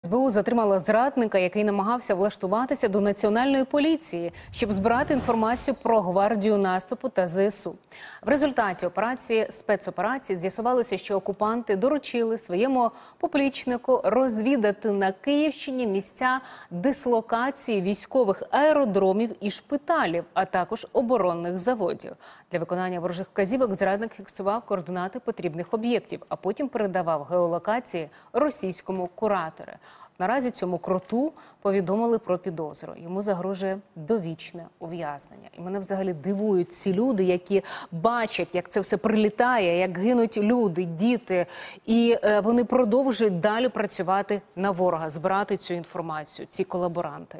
СБУ затримала зрадника, який намагався влаштуватися до національної поліції, щоб збирати інформацію про гвардію наступу та ЗСУ. В результаті спецоперації з'ясувалося, що окупанти доручили своєму поплічнику розвідати на Київщині місця дислокації військових аеродромів і шпиталів, а також оборонних заводів. Для виконання ворожих вказівок зрадник фіксував координати потрібних об'єктів, а потім передавав геолокації російському куратору. Наразі цьому кроту повідомили про підозру. Йому загрожує довічне ув'язнення. І мене взагалі дивують ці люди, які бачать, як це все прилітає, як гинуть люди, діти. І вони продовжують далі працювати на ворога, збирати цю інформацію, ці колаборанти.